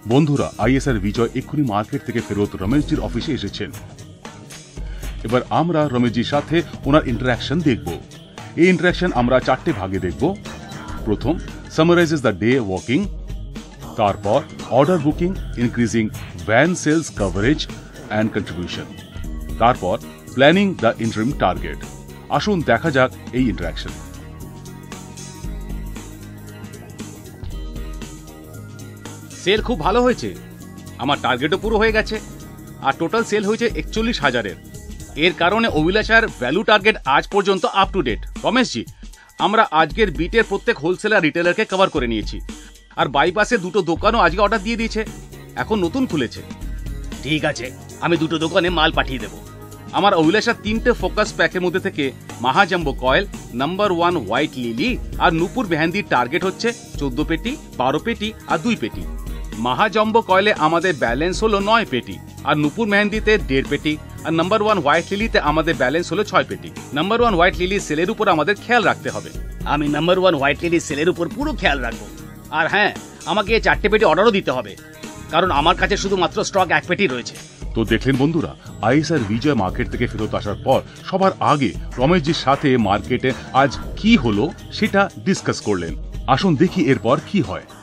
বন্ধুরা, আইএসআর বিজয় এক্ষুনি মার্কেট থেকে ফেরত রমেশজির অফিসে এসেছেন। এবার আমরা রমেশজির সাথে ওনার ইন্টারাকশন দেখব। এই ইন্টারাকশন আমরা 4টে ভাগে দেখব। প্রথম, সামারাইজেস দ্য ডে ওয়ার্কিং, তারপর order booking, increasing van sales coverage and contribution, তারপর প্ল্যানিং দ্য ইন্টারিম টার্গেট। আসুন দেখা যাক এই ইন্টারাকশন। সেল খুব ভালো হয়েছে, আমার টার্গেটও পুরো হয়ে গেছে, আর টোটাল সেল হয়েছে 41,000-এর। এর কারণে অভিলাষার ভ্যালু টার্গেট আজ পর্যন্ত আপ টু ডেট। রমেশজি, আমরা আজকের বিটের প্রত্যেক হোলসেলার রিটেলারকে কভার করে নিয়েছি, আর বাইপাসে 2টো দোকানও আজকে অর্ডার দিয়ে দিয়েছে, এখন নতুন খুলেছে। ঠিক আছে, আমি 2টো দোকানে মাল পাঠিয়ে দেব। আমার অভিলাষার 3টে ফোকাস প্যাকের মধ্যে থেকে মহাজাম্বো কয়েল, নাম্বার 1 হোয়াইট লিলি আর নূপুর মেহেন্দির টার্গেট হচ্ছে 14 পেটি, 12 পেটি আর 2 পেটি। মহাজাম্বো কয়েলে আমাদের ব্যালেন্স হলো 9 পেটি, আর নূপুর মেহেন্দিতে 1.5 পেটি, আর নাম্বার 1 হোয়াইট লিলিতে আমাদের ব্যালেন্স হলো 6 পেটি। নাম্বার 1 হোয়াইট লিলি সেলের উপর আমাদের খেয়াল রাখতে হবে। আমি নাম্বার 1 হোয়াইট লিলি সেলের উপর পুরো খেয়াল রাখবো। আর হ্যাঁ, আমাকে 4টে পেটি অর্ডারও দিতে হবে, কারণ আমার কাছে শুধুমাত্র স্টক 1 পেটি রয়েছে। তো দেখলেন বন্ধুরা, আইএসআর বিজয় মার্কেট থেকে ফেরত আসার পর সবার আগে রমেশজির সাথে মার্কেটে আজ কি হলো সেটা ডিসকাস করলেন। আসুন দেখি এরপর কি হয়।